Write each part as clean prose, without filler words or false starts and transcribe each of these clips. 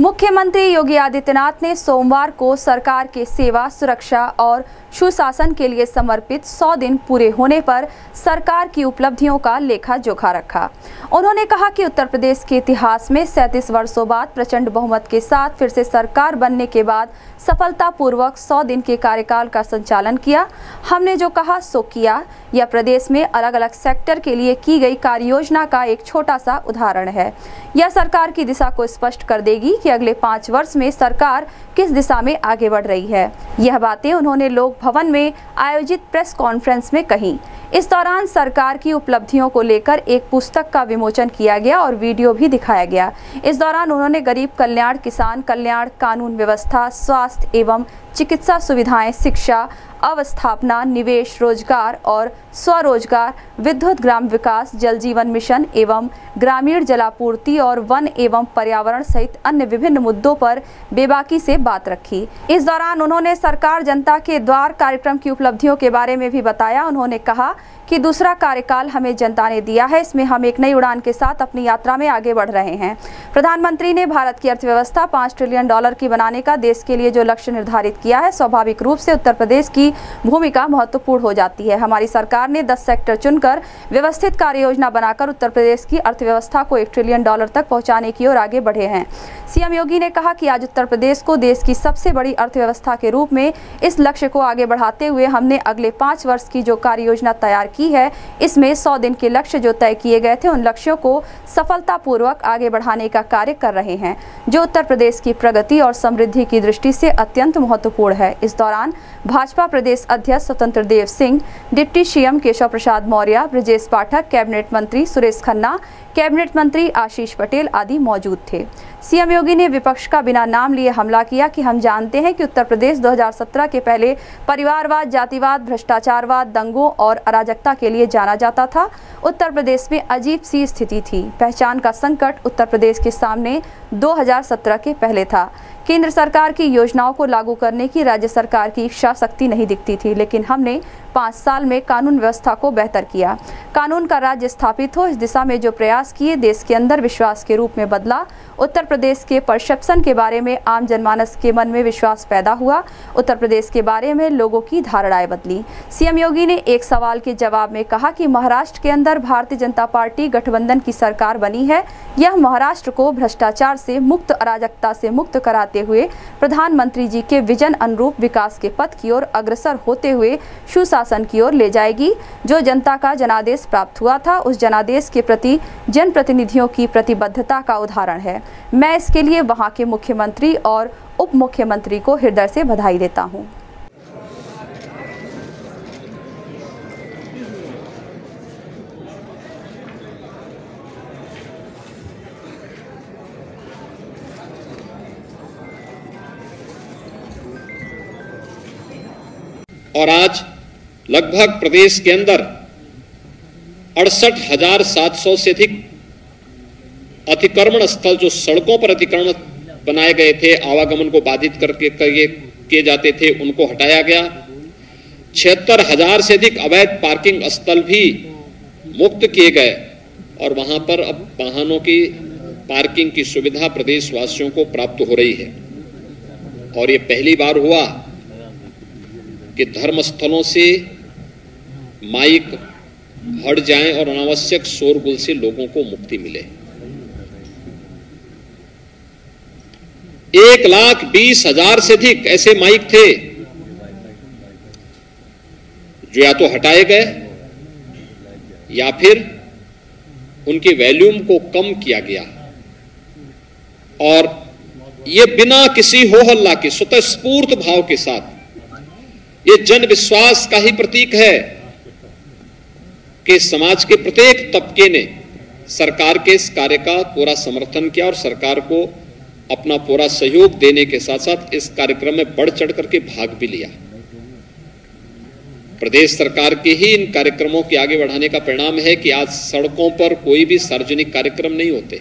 मुख्यमंत्री योगी आदित्यनाथ ने सोमवार को सरकार के सेवा, सुरक्षा और सुशासन के लिए समर्पित 100 दिन पूरे होने पर सरकार की उपलब्धियों का लेखा जोखा रखा। उन्होंने कहा कि उत्तर प्रदेश के इतिहास में 37 वर्षों बाद प्रचंड बहुमत के साथ फिर से सरकार बनने के बाद सफलतापूर्वक 100 दिन के कार्यकाल का संचालन किया। हमने जो कहा सो किया। यह प्रदेश में अलग अलग सेक्टर के लिए की गई कार्य योजना का एक छोटा सा उदाहरण है। यह सरकार की दिशा को स्पष्ट कर देगी कि अगले 5 वर्ष में सरकार किस दिशा में आगे बढ़ रही है। यह बातें उन्होंने लोक भवन में आयोजित प्रेस कॉन्फ्रेंस में कही। इस दौरान सरकार की उपलब्धियों को लेकर एक पुस्तक का विमोचन किया गया और वीडियो भी दिखाया गया। इस दौरान उन्होंने गरीब कल्याण, किसान कल्याण, कानून व्यवस्था, स्वास्थ्य एवं चिकित्सा सुविधाएं, शिक्षा, अवस्थापना, निवेश, रोजगार और स्वरोजगार, विद्युत ग्राम विकास, जल जीवन मिशन एवं ग्रामीण जलापूर्ति और वन एवं पर्यावरण सहित अन्य विभिन्न मुद्दों पर बेबाकी से बात रखी। इस दौरान उन्होंने सरकार जनता के द्वार कार्यक्रम की उपलब्धियों के बारे में भी बताया। उन्होंने कहा कि दूसरा कार्यकाल हमें जनता ने दिया है, इसमें हम एक नई उड़ान के साथ अपनी यात्रा में आगे बढ़ रहे हैं। प्रधानमंत्री ने भारत की अर्थव्यवस्था $5 ट्रिलियन की बनाने का देश के लिए जो लक्ष्य निर्धारित किया है, स्वाभाविक रूप से उत्तर प्रदेश की भूमिका महत्वपूर्ण हो जाती है। हमारी सरकार ने 10 सेक्टर चुनकर व्यवस्थित कार्य योजना बनाकर उत्तर प्रदेश की अर्थव्यवस्था को $1 ट्रिलियन तक पहुंचाने की ओर आगे बढ़े हैं। सीएम योगी ने कहा कि आज उत्तर प्रदेश को देश की सबसे बड़ी अर्थव्यवस्था के रूप में इस लक्ष्य को आगे बढ़ाते हुए हमने अगले 5 वर्ष की जो कार्य योजना तैयार की है, इसमें 100 दिन के लक्ष्य जो तय किए गए थे, उन लक्ष्यों को सफलतापूर्वक आगे बढ़ाने का कार्य कर रहे हैं, जो उत्तर प्रदेश की प्रगति और समृद्धि की दृष्टि से अत्यंत महत्वपूर्ण है। इस दौरान भाजपा प्रदेश अध्यक्ष Swatantra Dev Singh, deputy CM Keshav Prasad Maurya, Brajesh Pathak, cabinet मंत्री सुरेश खन्ना, कैबिनेट मंत्री आशीष पटेल आदि मौजूद थे। सीएम योगी ने विपक्ष का बिना नाम लिए हमला किया कि हम जानते हैं कि उत्तर प्रदेश 2017 के पहले परिवारवाद, जातिवाद, भ्रष्टाचारवाद, दंगों और अराजकता के लिए जाना जाता था। उत्तर प्रदेश में अजीब सी स्थिति थी। पहचान का संकट उत्तर प्रदेश के सामने 2017 के पहले था। केंद्र सरकार की योजनाओं को लागू करने की राज्य सरकार की इच्छा शक्ति नहीं दिखती थी, लेकिन हमने 5 साल में कानून व्यवस्था को बेहतर किया। कानून का राज्य स्थापित हो, इस दिशा में जो प्रयास किए, देश के अंदर विश्वास के रूप में बदला। उत्तर प्रदेश के परसेप्शन के बारे में आम जनमानस के मन में विश्वास पैदा हुआ। उत्तर प्रदेश के बारे में लोगों की धारणाएं बदली। सीएम योगी ने एक सवाल के जवाब में कहा कि महाराष्ट्र के अंदर भारतीय जनता पार्टी गठबंधन की सरकार बनी है। यह महाराष्ट्र को भ्रष्टाचार से मुक्त, अराजकता से मुक्त कराते हुए प्रधानमंत्री जी के विजन अनुरूप विकास के पथ की ओर अग्रसर होते हुए सुशासन की ओर ले जाएगी। जो जनता का जनादेश प्राप्त हुआ था, उस जनादेश के प्रति जनप्रतिनिधियों की प्रतिबद्धता का उदाहरण है। मैं इसके लिए वहां के मुख्यमंत्री और उप मुख्यमंत्री को हृदय से बधाई देता हूं। और आज लगभग प्रदेश के अंदर 68,700 से अधिक अतिक्रमण स्थल, जो सड़कों पर अतिक्रमण बनाए गए थे, आवागमन को बाधित करके किए जाते थे, उनको हटाया गया। 76,000 से अधिक अवैध पार्किंग स्थल भी मुक्त किए गए और वहां पर अब वाहनों की पार्किंग की सुविधा प्रदेशवासियों को प्राप्त हो रही है। और ये पहली बार हुआ कि धर्मस्थलों से माइक हट जाएं और अनावश्यक शोरगुल से लोगों को मुक्ति मिले। 1,20,000 से अधिक ऐसे माइक थे जो या तो हटाए गए या फिर उनकी वॉल्यूम को कम किया गया। और ये बिना किसी हो हल्ला के स्वतःस्फूर्त भाव के साथ, ये जन विश्वास का ही प्रतीक है कि समाज के प्रत्येक तबके ने सरकार के इस कार्य का पूरा समर्थन किया और सरकार को अपना पूरा सहयोग देने के साथ साथ इस कार्यक्रम में बढ़ चढ़ करके भाग भी लिया। प्रदेश सरकार के ही इन कार्यक्रमों के आगे बढ़ाने का परिणाम है कि आज सड़कों पर कोई भी सार्वजनिक कार्यक्रम नहीं होते,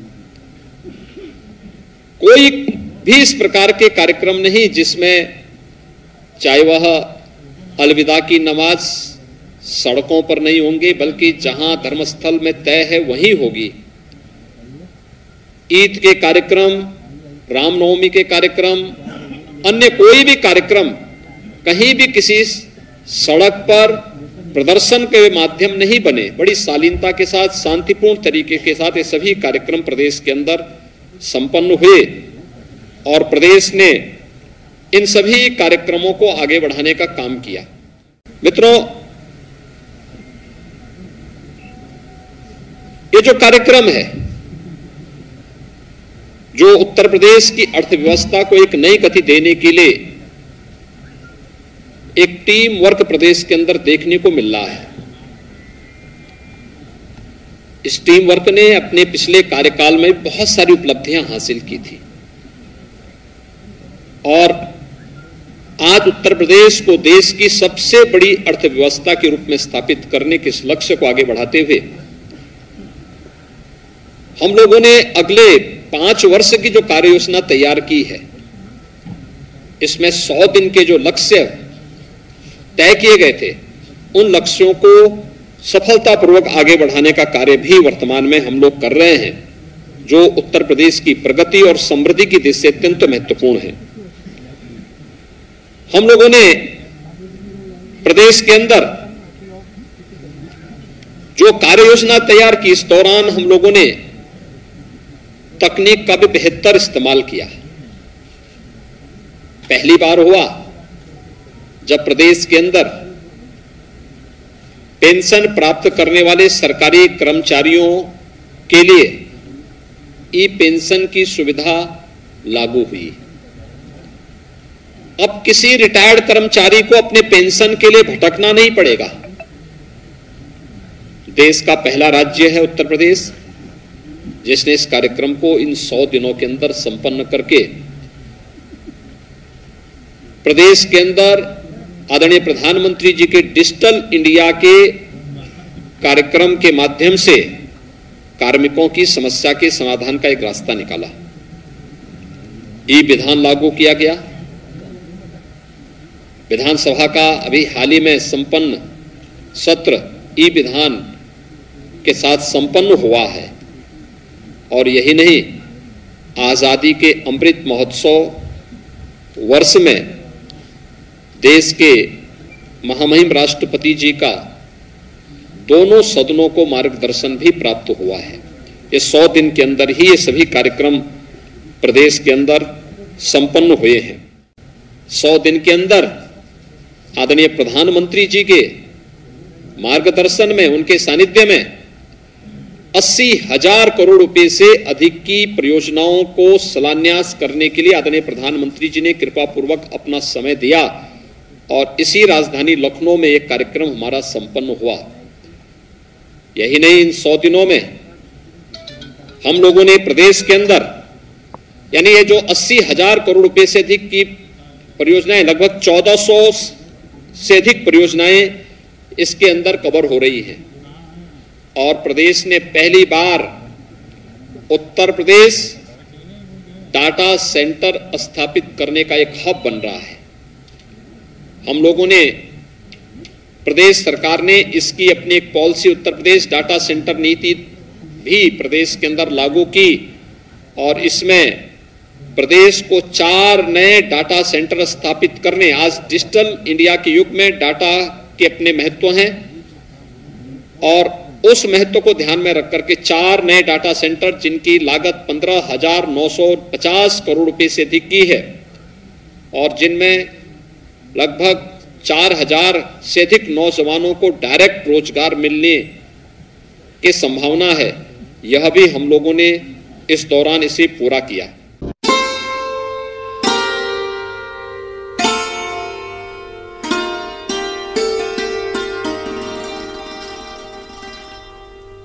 कोई भी इस प्रकार के कार्यक्रम नहीं जिसमें चाहे वह अलविदा की नमाज सड़कों पर नहीं होंगे, बल्कि जहां धर्मस्थल में तय है वहीं होगी। ईद के कार्यक्रम, रामनवमी के कार्यक्रम, अन्य कोई भी कार्यक्रम कहीं भी किसी सड़क पर प्रदर्शन के माध्यम नहीं बने। बड़ी शालीनता के साथ, शांतिपूर्ण तरीके के साथ ये सभी कार्यक्रम प्रदेश के अंदर संपन्न हुए और प्रदेश ने इन सभी कार्यक्रमों को आगे बढ़ाने का काम किया। मित्रों, ये जो कार्यक्रम है, जो उत्तर प्रदेश की अर्थव्यवस्था को एक नई गति देने के लिए एक टीम वर्क प्रदेश के अंदर देखने को मिल रहा है। इस टीम वर्क ने अपने पिछले कार्यकाल में बहुत सारी उपलब्धियां हासिल की थी और आज उत्तर प्रदेश को देश की सबसे बड़ी अर्थव्यवस्था के रूप में स्थापित करने के इस लक्ष्य को आगे बढ़ाते हुए हम लोगों ने अगले 5 वर्ष की जो कार्य योजना तैयार की है, इसमें 100 दिन के जो लक्ष्य तय किए गए थे, उन लक्ष्यों को सफलतापूर्वक आगे बढ़ाने का कार्य भी वर्तमान में हम लोग कर रहे हैं, जो उत्तर प्रदेश की प्रगति और समृद्धि की दृष्टि से अत्यंत महत्वपूर्ण है। हम लोगों ने प्रदेश के अंदर जो कार्य योजना तैयार की, इस दौरान हम लोगों ने तकनीक का भी बेहतर इस्तेमाल किया। पहली बार हुआ जब प्रदेश के अंदर पेंशन प्राप्त करने वाले सरकारी कर्मचारियों के लिए ई पेंशन की सुविधा लागू हुई। अब किसी रिटायर्ड कर्मचारी को अपने पेंशन के लिए भटकना नहीं पड़ेगा। देश का पहला राज्य है उत्तर प्रदेश, जिसने इस कार्यक्रम को इन 100 दिनों के अंदर संपन्न करके प्रदेश के अंदर आदरणीय प्रधानमंत्री जी के डिजिटल इंडिया के कार्यक्रम के माध्यम से कार्मिकों की समस्या के समाधान का एक रास्ता निकाला। ई विधान लागू किया गया। विधानसभा का अभी हाल ही में संपन्न सत्र ई विधान के साथ संपन्न हुआ है और यही नहीं, आजादी के अमृत महोत्सव वर्ष में देश के महामहिम राष्ट्रपति जी का दोनों सदनों को मार्गदर्शन भी प्राप्त हुआ है। ये 100 दिन के अंदर ही ये सभी कार्यक्रम प्रदेश के अंदर संपन्न हुए हैं। 100 दिन के अंदर आदरणीय प्रधानमंत्री जी के मार्गदर्शन में, उनके सानिध्य में 80,000 करोड़ रुपए से अधिक की परियोजनाओं को शिलान्यास करने के लिए आदरणीय प्रधानमंत्री जी ने कृपा पूर्वक अपना समय दिया और इसी राजधानी लखनऊ में एक कार्यक्रम हमारा संपन्न हुआ। यही नहीं, इन 100 दिनों में हम लोगों ने प्रदेश के अंदर, यानी ये जो 80,000 करोड़ रुपए से अधिक की परियोजनाएं, लगभग 1400 से अधिक परियोजनाएं इसके अंदर कवर हो रही हैं और प्रदेश ने पहली बार उत्तर प्रदेश डाटा सेंटर स्थापित करने का एक हब बन रहा है। हम लोगों ने, प्रदेश सरकार ने इसकी अपनी एक policy Uttar Pradesh data centre नीति भी प्रदेश के अंदर लागू की और इसमें प्रदेश को 4 नए डाटा सेंटर स्थापित करने, आज डिजिटल इंडिया के युग में डाटा के अपने महत्व हैं और उस महत्व को ध्यान में रख करके 4 नए डाटा सेंटर, जिनकी लागत 15,950 करोड़ रुपए से अधिक की है और जिनमें लगभग 4,000 से अधिक नौजवानों को डायरेक्ट रोजगार मिलने की संभावना है, यह भी हम लोगों ने इस दौरान इसे पूरा किया।